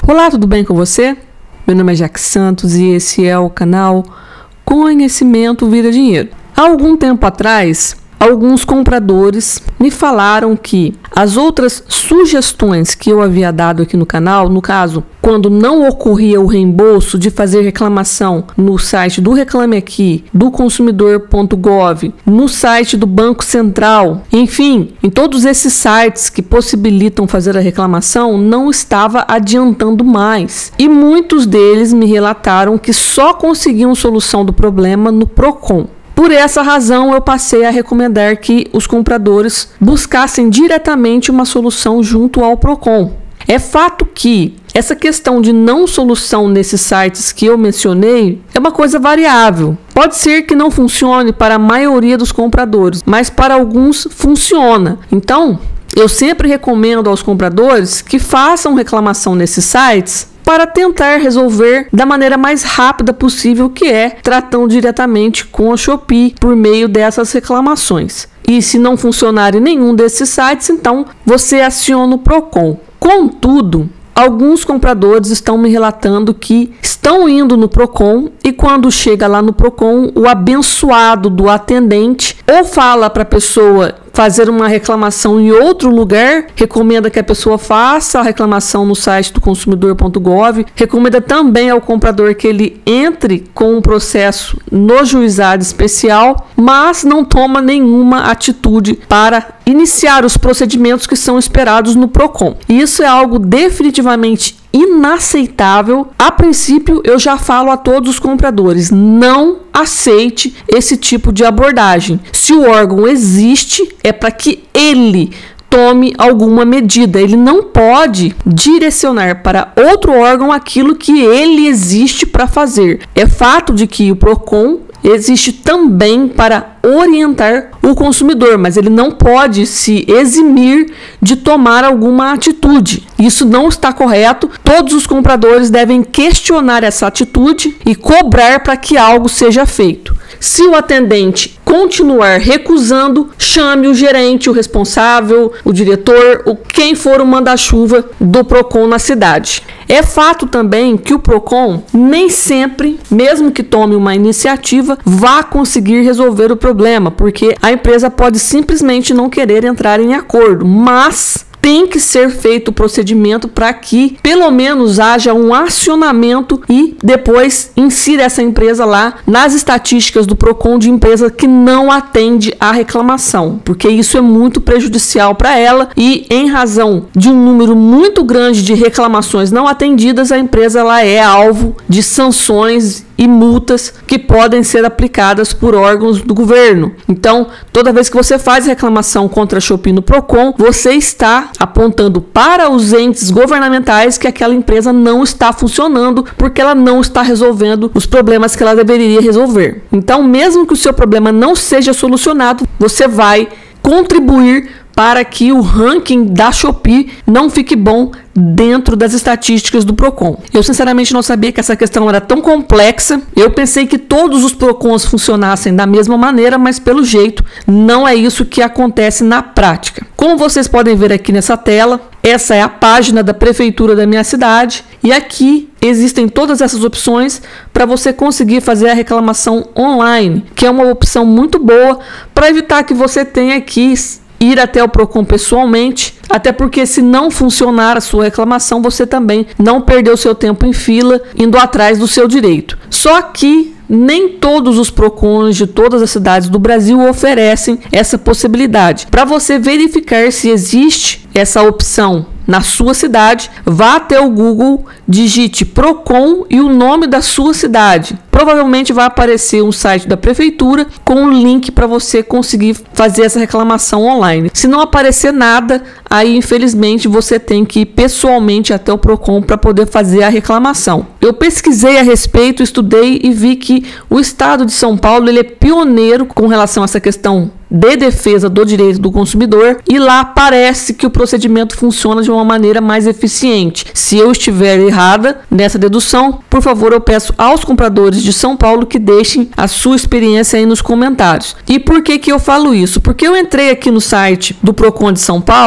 Olá, tudo bem com você? Meu nome é Jaque Santos e esse é o canal Conhecimento Vira Dinheiro. Há algum tempo atrás, alguns compradores me falaram que as outras sugestões que eu havia dado aqui no canal, no caso, quando não ocorria o reembolso de fazer reclamação no site do Reclame Aqui, do consumidor.gov, no site do Banco Central, enfim, em todos esses sites que possibilitam fazer a reclamação, não estava adiantando mais. E muitos deles me relataram que só conseguiam solução do problema no Procon. Por essa razão, eu passei a recomendar que os compradores buscassem diretamente uma solução junto ao Procon. É fato que essa questão de não solução nesses sites que eu mencionei é uma coisa variável. Pode ser que não funcione para a maioria dos compradores, mas para alguns funciona. Então, eu sempre recomendo aos compradores que façam reclamação nesses sites para tentar resolver da maneira mais rápida possível, que é tratando diretamente com a Shopee por meio dessas reclamações. E se não funcionar em nenhum desses sites, então você aciona o Procon. Contudo, alguns compradores estão me relatando que estão indo no Procon e quando chega lá no Procon, o abençoado do atendente ou fala para a pessoa fazer uma reclamação em outro lugar, recomenda que a pessoa faça a reclamação no site do consumidor.gov, recomenda também ao comprador que ele entre com um processo no juizado especial, mas não toma nenhuma atitude para iniciar os procedimentos que são esperados no Procon. E isso é algo definitivamente inaceitável. A princípio, eu já falo a todos os compradores, não aceite esse tipo de abordagem. Se o órgão existe, é para que ele tome alguma medida. Ele não pode direcionar para outro órgão aquilo que ele existe para fazer. É fato de que o Procon existe também para orientar o consumidor, mas ele não pode se eximir de tomar alguma atitude. Isso não está correto. Todos os compradores devem questionar essa atitude e cobrar para que algo seja feito. Se o atendente continuar recusando, chame o gerente, o responsável, o diretor, quem for o manda-chuva do Procon na cidade. É fato também que o Procon nem sempre, mesmo que tome uma iniciativa, vá conseguir resolver o problema, porque a empresa pode simplesmente não querer entrar em acordo, mas tem que ser feito o procedimento para que pelo menos haja um acionamento e depois insira essa empresa lá nas estatísticas do Procon de empresa que não atende à reclamação, porque isso é muito prejudicial para ela e em razão de um número muito grande de reclamações não atendidas, a empresa ela é alvo de sanções e multas que podem ser aplicadas por órgãos do governo. Então, toda vez que você faz reclamação contra a Shopee no Procon, você está apontando para os entes governamentais que aquela empresa não está funcionando porque ela não está resolvendo os problemas que ela deveria resolver. Então, mesmo que o seu problema não seja solucionado, você vai contribuir para que o ranking da Shopee não fique bom dentro das estatísticas do Procon. Eu sinceramente não sabia que essa questão era tão complexa. Eu pensei que todos os Procons funcionassem da mesma maneira, mas pelo jeito não é isso que acontece na prática. Como vocês podem ver aqui nessa tela, essa é a página da prefeitura da minha cidade e aqui existem todas essas opções para você conseguir fazer a reclamação online, que é uma opção muito boa para evitar que você tenha que ir até o Procon pessoalmente, até porque se não funcionar a sua reclamação, você também não perdeu seu tempo em fila indo atrás do seu direito. Só que nem todos os Procons de todas as cidades do Brasil oferecem essa possibilidade. Para você verificar se existe essa opção na sua cidade, vá até o Google, digite Procon e o nome da sua cidade. Provavelmente vai aparecer um site da prefeitura com um link para você conseguir fazer essa reclamação online. Se não aparecer nada, aí infelizmente você tem que ir pessoalmente até o Procon para poder fazer a reclamação. Eu pesquisei a respeito, estudei e vi que o estado de São Paulo ele é pioneiro com relação a essa questão de defesa do direito do consumidor e lá parece que o procedimento funciona de uma maneira mais eficiente. Se eu estiver errada nessa dedução, por favor, eu peço aos compradores de São Paulo que deixem a sua experiência aí nos comentários. E por que que eu falo isso? Porque eu entrei aqui no site do Procon de São Paulo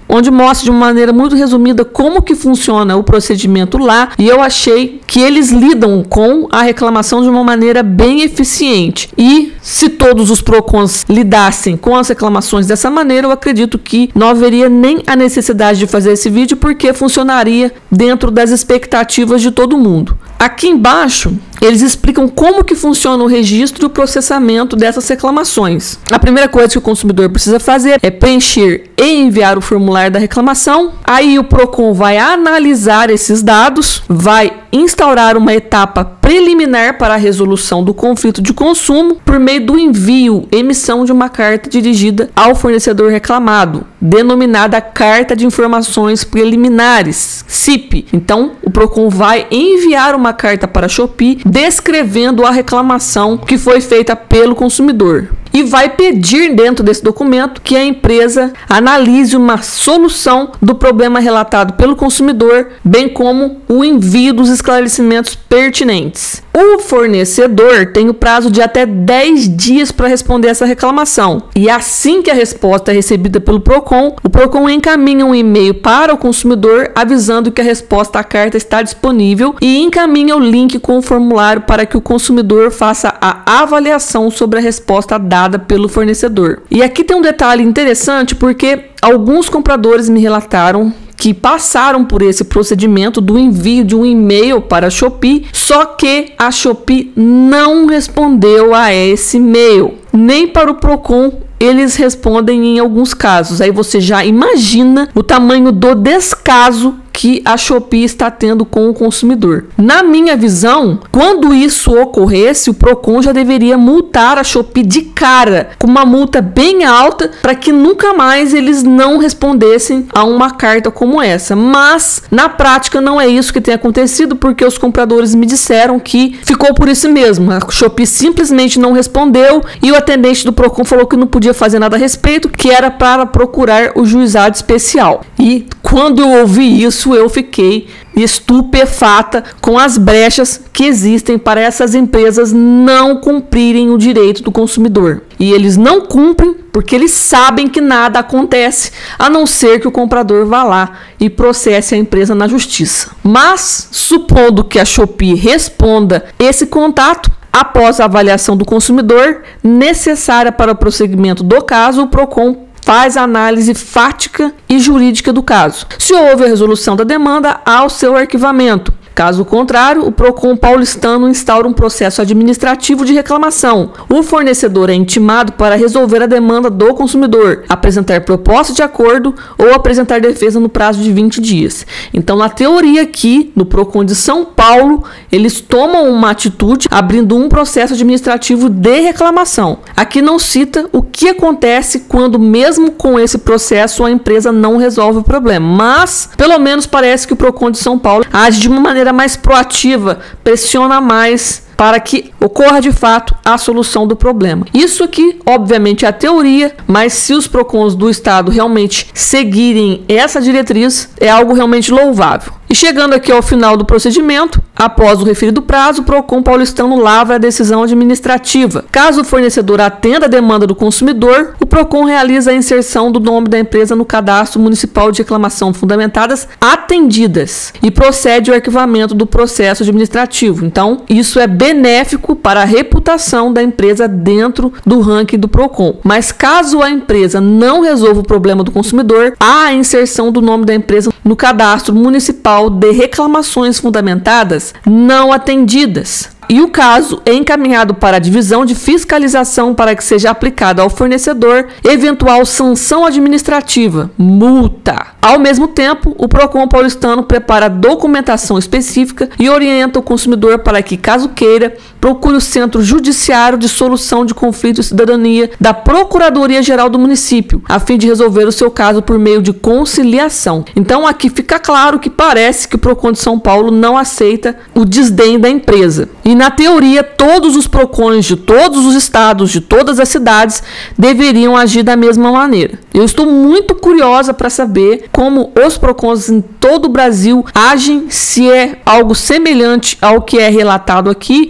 onde mostra de uma maneira muito resumida como que funciona o procedimento lá, e eu achei que eles lidam com a reclamação de uma maneira bem eficiente. E se todos os PROCONs lidassem com as reclamações dessa maneira, eu acredito que não haveria nem a necessidade de fazer esse vídeo, porque funcionaria dentro das expectativas de todo mundo. Aqui embaixo, eles explicam como que funciona o registro e o processamento dessas reclamações. A primeira coisa que o consumidor precisa fazer é preencher e enviar o formulário da reclamação. Aí o PROCON vai analisar esses dados, vai instaurar uma etapa preliminar para a resolução do conflito de consumo por meio do envio, emissão de uma carta dirigida ao fornecedor reclamado, denominada Carta de Informações Preliminares, CIP. Então, o PROCON vai enviar uma carta para a Shopee descrevendo a reclamação que foi feita pelo consumidor. E vai pedir dentro desse documento que a empresa analise uma solução do problema relatado pelo consumidor, bem como o envio dos esclarecimentos pertinentes. O fornecedor tem o prazo de até 10 dias para responder essa reclamação. E assim que a resposta é recebida pelo PROCON, o PROCON encaminha um e-mail para o consumidor avisando que a resposta à carta está disponível e encaminha o link com o formulário para que o consumidor faça a avaliação sobre a resposta dada pelo fornecedor. E aqui tem um detalhe interessante, porque alguns compradores me relataram que passaram por esse procedimento do envio de um e-mail para a Shopee, só que a Shopee não respondeu a esse e-mail. Nem para o PROCON eles respondem em alguns casos. Aí você já imagina o tamanho do descaso que a Shopee está tendo com o consumidor. Na minha visão, quando isso ocorresse, o PROCON já deveria multar a Shopee de cara, com uma multa bem alta, para que nunca mais eles não respondessem a uma carta como essa. Mas, na prática, não é isso que tem acontecido, porque os compradores me disseram que ficou por isso mesmo. A Shopee simplesmente não respondeu e o atendente do PROCON falou que não podia fazer nada a respeito, que era para procurar o juizado especial. E quando eu ouvi isso, eu fiquei estupefata com as brechas que existem para essas empresas não cumprirem o direito do consumidor. E eles não cumprem porque eles sabem que nada acontece, a não ser que o comprador vá lá e processe a empresa na justiça. Mas, supondo que a Shopee responda esse contato, após a avaliação do consumidor necessária para o prosseguimento do caso, o PROCON faz a análise fática e jurídica do caso. Se houve a resolução da demanda, há o seu arquivamento. Caso contrário, o PROCON paulistano instaura um processo administrativo de reclamação. O fornecedor é intimado para resolver a demanda do consumidor, apresentar proposta de acordo ou apresentar defesa no prazo de 20 dias. Então, na teoria aqui, no PROCON de São Paulo, eles tomam uma atitude abrindo um processo administrativo de reclamação. Aqui não cita o que acontece quando, mesmo com esse processo, a empresa não resolve o problema. Mas, pelo menos parece que o PROCON de São Paulo age de uma maneira mais proativa, pressiona mais para que ocorra de fato a solução do problema. Isso aqui, obviamente, é a teoria, mas se os PROCONs do estado realmente seguirem essa diretriz, é algo realmente louvável. E chegando aqui ao final do procedimento, após o referido prazo, o PROCON paulistano lavra a decisão administrativa. Caso o fornecedor atenda a demanda do consumidor, o PROCON realiza a inserção do nome da empresa no cadastro municipal de reclamação fundamentadas atendidas e procede ao arquivamento do processo administrativo. Então, isso é benéfico para a reputação da empresa dentro do ranking do PROCON. Mas caso a empresa não resolva o problema do consumidor, há a inserção do nome da empresa no cadastro municipal de reclamações fundamentadas não atendidas. E o caso é encaminhado para a divisão de fiscalização para que seja aplicada ao fornecedor eventual sanção administrativa, multa. Ao mesmo tempo, o PROCON paulistano prepara documentação específica e orienta o consumidor para que, caso queira, procure o Centro Judiciário de Solução de Conflito e Cidadania da Procuradoria-Geral do município, a fim de resolver o seu caso por meio de conciliação. Então, aqui fica claro que parece que o PROCON de São Paulo não aceita o desdém da empresa. E na teoria, todos os PROCONs de todos os estados, de todas as cidades, deveriam agir da mesma maneira. Eu estou muito curiosa para saber como os PROCONs em todo o Brasil agem, se é algo semelhante ao que é relatado aqui, ou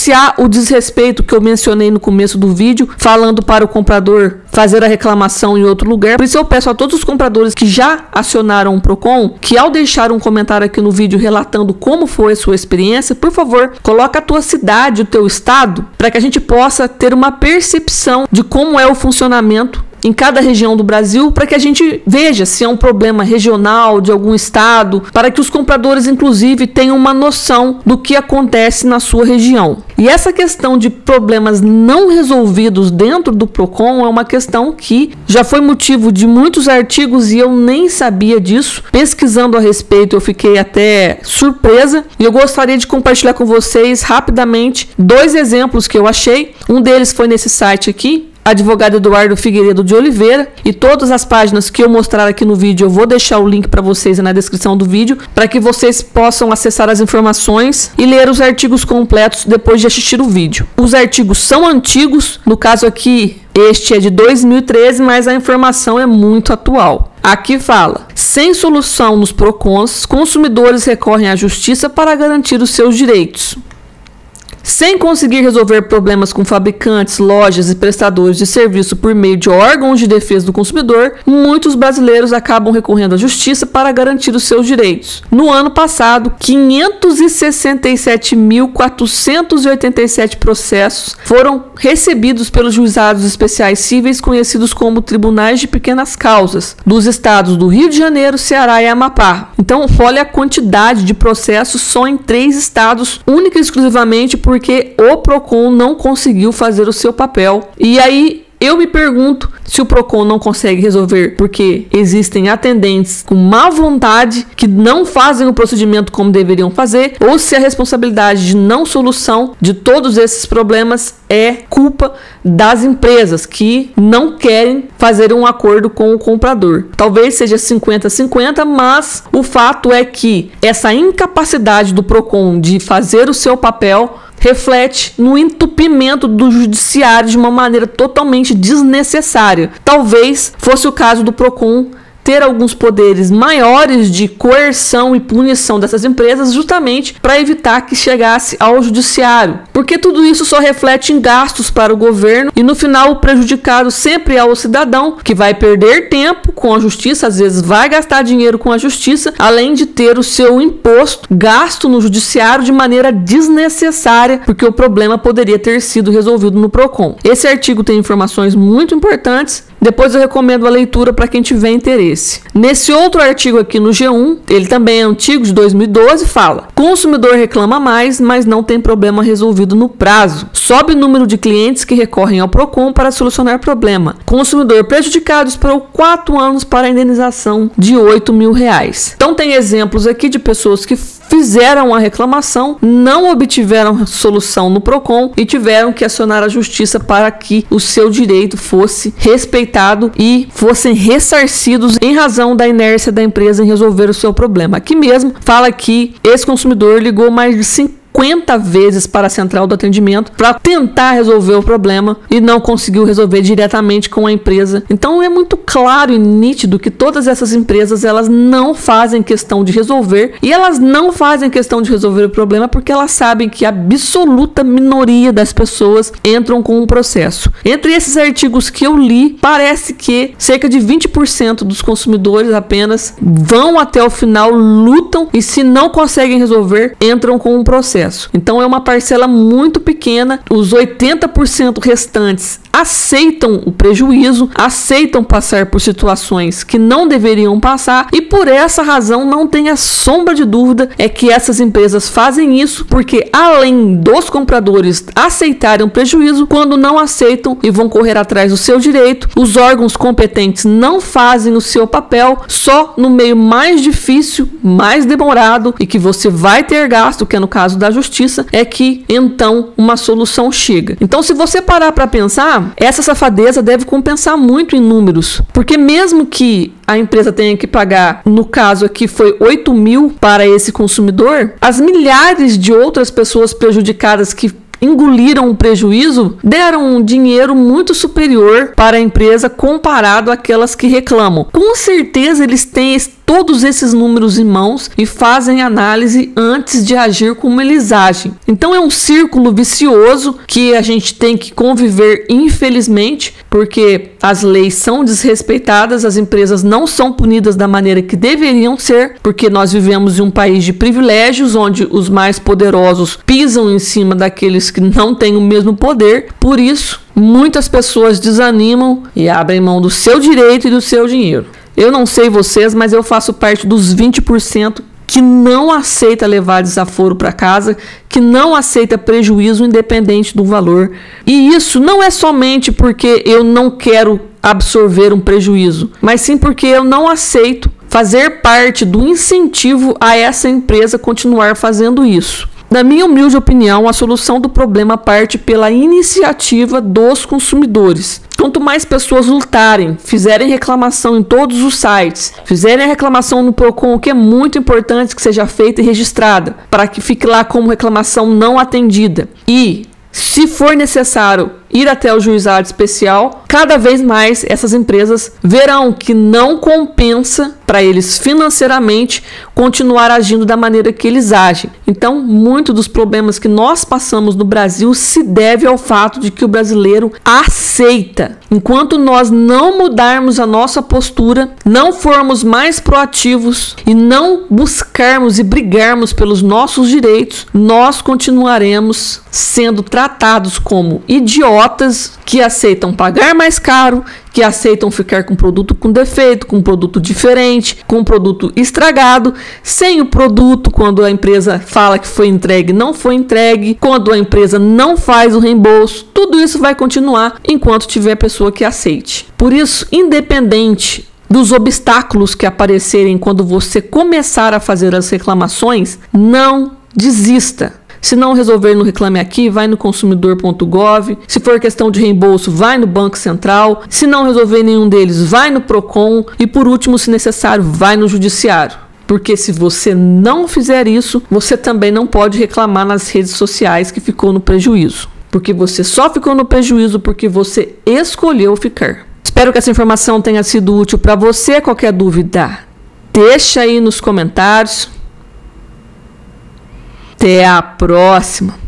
apreciar o desrespeito que eu mencionei no começo do vídeo, falando para o comprador fazer a reclamação em outro lugar. Por isso eu peço a todos os compradores que já acionaram o Procon, que ao deixar um comentário aqui no vídeo relatando como foi a sua experiência, por favor, coloca a tua cidade, o teu estado, para que a gente possa ter uma percepção de como é o funcionamento em cada região do Brasil, para que a gente veja se é um problema regional de algum estado, para que os compradores, inclusive, tenham uma noção do que acontece na sua região. E essa questão de problemas não resolvidos dentro do Procon é uma questão que já foi motivo de muitos artigos e eu nem sabia disso. Pesquisando a respeito, eu fiquei até surpresa e eu gostaria de compartilhar com vocês rapidamente 2 exemplos que eu achei. Um deles foi nesse site aqui, advogado Eduardo Figueiredo de Oliveira, e todas as páginas que eu mostrar aqui no vídeo eu vou deixar o link para vocês na descrição do vídeo, para que vocês possam acessar as informações e ler os artigos completos depois de assistir o vídeo. Os artigos são antigos, no caso aqui este é de 2013, mas a informação é muito atual. Aqui fala: sem solução nos Procons, consumidores recorrem à justiça para garantir os seus direitos. Sem conseguir resolver problemas com fabricantes, lojas e prestadores de serviço por meio de órgãos de defesa do consumidor, muitos brasileiros acabam recorrendo à justiça para garantir os seus direitos. No ano passado, 567.487 processos foram recebidos pelos juizados especiais cíveis, conhecidos como tribunais de pequenas causas, dos estados do Rio de Janeiro, Ceará e Amapá. Então, olha a quantidade de processos só em 3 estados, única e exclusivamente porque o Procon não conseguiu fazer o seu papel. E aí eu me pergunto se o Procon não consegue resolver porque existem atendentes com má vontade que não fazem o procedimento como deveriam fazer, ou se a responsabilidade de não solução de todos esses problemas é culpa das empresas que não querem fazer um acordo com o comprador. Talvez seja 50-50, mas o fato é que essa incapacidade do Procon de fazer o seu papel reflete no entupimento do judiciário de uma maneira totalmente desnecessária. Talvez fosse o caso do Procon ter alguns poderes maiores de coerção e punição dessas empresas, justamente para evitar que chegasse ao judiciário. Porque tudo isso só reflete em gastos para o governo e no final o prejudicado sempre é o cidadão, que vai perder tempo com a justiça, às vezes vai gastar dinheiro com a justiça, além de ter o seu imposto gasto no judiciário de maneira desnecessária, porque o problema poderia ter sido resolvido no Procon. Esse artigo tem informações muito importantes. Depois eu recomendo a leitura para quem tiver interesse. Nesse outro artigo aqui no G1, ele também é antigo, de 2012, fala: consumidor reclama mais, mas não tem problema resolvido no prazo. Sobe o número de clientes que recorrem ao Procon para solucionar problema. Consumidor prejudicado esperou 4 anos para a indenização de R$8 mil. Então tem exemplos aqui de pessoas que fizeram a reclamação, não obtiveram solução no Procon e tiveram que acionar a justiça para que o seu direito fosse respeitado e fossem ressarcidos em razão da inércia da empresa em resolver o seu problema. Aqui mesmo fala que esse consumidor ligou mais de 50 vezes para a central do atendimento para tentar resolver o problema e não conseguiu resolver diretamente com a empresa. Então é muito claro e nítido que todas essas empresas, elas não fazem questão de resolver, e elas não fazem questão de resolver o problema porque elas sabem que a absoluta minoria das pessoas entram com um processo. Entre esses artigos que eu li, parece que cerca de 20% dos consumidores apenas vão até o final, lutam e, se não conseguem resolver, entram com um processo. Então é uma parcela muito pequena. Os 80% restantes aceitam o prejuízo, aceitam passar por situações que não deveriam passar, e por essa razão não tenha sombra de dúvida é que essas empresas fazem isso porque, além dos compradores aceitarem o prejuízo, quando não aceitam e vão correr atrás do seu direito, os órgãos competentes não fazem o seu papel. Só no meio mais difícil, mais demorado e que você vai ter gasto, que é no caso da justiça, é que então uma solução chega. Então, se você parar para pensar, essa safadeza deve compensar muito em números, porque mesmo que a empresa tenha que pagar, no caso aqui foi 8 mil para esse consumidor, as milhares de outras pessoas prejudicadas que engoliram o prejuízo, deram um dinheiro muito superior para a empresa comparado àquelas que reclamam. Com certeza eles têm todos esses números em mãos e fazem análise antes de agir como eles agem. Então é um círculo vicioso que a gente tem que conviver, infelizmente, porque as leis são desrespeitadas, as empresas não são punidas da maneira que deveriam ser, porque nós vivemos em um país de privilégios, onde os mais poderosos pisam em cima daqueles que não têm o mesmo poder. Por isso, muitas pessoas desanimam e abrem mão do seu direito e do seu dinheiro. Eu não sei vocês, mas eu faço parte dos 20% que não aceita levar desaforo para casa, que não aceita prejuízo independente do valor. E isso não é somente porque eu não quero absorver um prejuízo, mas sim porque eu não aceito fazer parte do incentivo a essa empresa continuar fazendo isso. Na minha humilde opinião, a solução do problema parte pela iniciativa dos consumidores. Quanto mais pessoas lutarem, fizerem reclamação em todos os sites, fizerem a reclamação no Procon, que é muito importante que seja feita e registrada, para que fique lá como reclamação não atendida, e, se for necessário, ir até o juizado especial, cada vez mais essas empresas verão que não compensa para eles financeiramente continuar agindo da maneira que eles agem. Então, muito dos problemas que nós passamos no Brasil se deve ao fato de que o brasileiro aceita. Enquanto nós não mudarmos a nossa postura, não formos mais proativos e não buscarmos e brigarmos pelos nossos direitos, nós continuaremos sendo tratados como idiotas que aceitam pagar mais caro, que aceitam ficar com produto com defeito, com produto diferente, com produto estragado, sem o produto quando a empresa fala que foi entregue, não foi entregue, quando a empresa não faz o reembolso. Tudo isso vai continuar enquanto tiver pessoa que aceite. Por isso, independente dos obstáculos que aparecerem quando você começar a fazer as reclamações, não desista. Se não resolver no Reclame Aqui, vai no consumidor.gov. Se for questão de reembolso, vai no Banco Central. Se não resolver nenhum deles, vai no Procon. E por último, se necessário, vai no Judiciário. Porque se você não fizer isso, você também não pode reclamar nas redes sociais que ficou no prejuízo. Porque você só ficou no prejuízo porque você escolheu ficar. Espero que essa informação tenha sido útil para você. Qualquer dúvida, deixa aí nos comentários. Até a próxima!